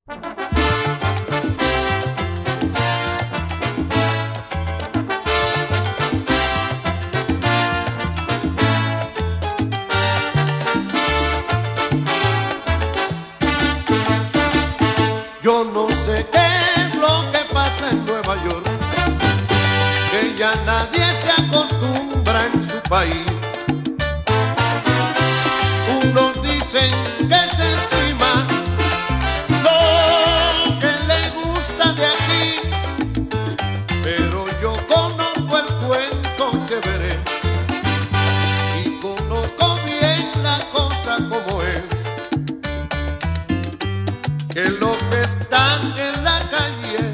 Yo no sé qué es lo que pasa en Nueva York, que ya nadie se acostumbra en su país. Unos dicen que se estima lo que le gusta de aquí, pero yo conozco el cuento que veré y conozco bien la cosa como es. Que los que están en la calle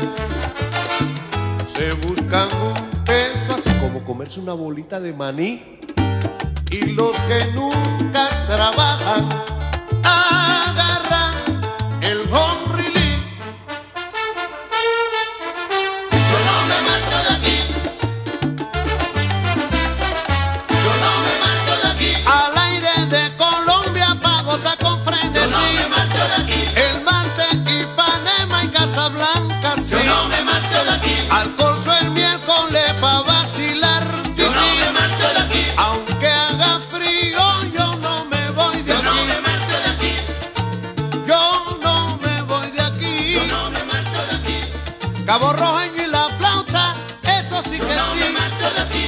se buscan un peso, así como comerse una bolita de maní, y los que nunca trabajan agarran el home relief. Yo no me marcho de aquí. Yo no me marcho de aquí. Al aire de Colombia pa' gozar con frenesí. Yo no me marcho de aquí. El martes Ipanema y Casablanca, sí. Yo no me marcho de aquí. Al Corso el miércoles pa' vacilar. Yo no me marcho de aquí. Aunque haga frío, yo no me voy de Yo aquí. no me marcho de aquí. Yo no me voy de aquí. Yo no me marcho de aquí. Cabo Rojeño y la flauta, eso sí Yo que no sí. me marcho de aquí.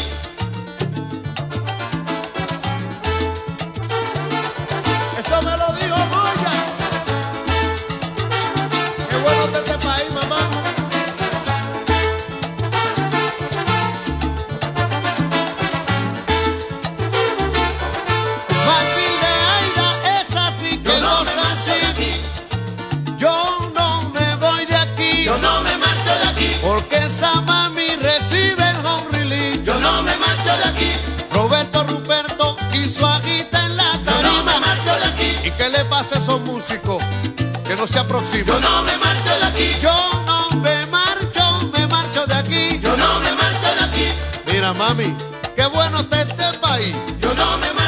Eso me lo dijo Moya. Qué bueno de este país, mamá. Matilde Aida, esa sí que Yo no me goza marcho de así. aquí. Yo no me voy de aquí, Yo no me marcho de aquí. porque esa mami recibe el home relief. Yo no me marcho de aquí. Roberto Ruperto y su agita en la Yo no me tarima. marcho de aquí. ¿Y qué le pasa a esos músicos que no se aproximan? Yo no me marcho de aquí. Yo no me marcho de aquí. Yo no me marcho de aquí. Mira, mami, qué bueno está este país. Yo no me marcho.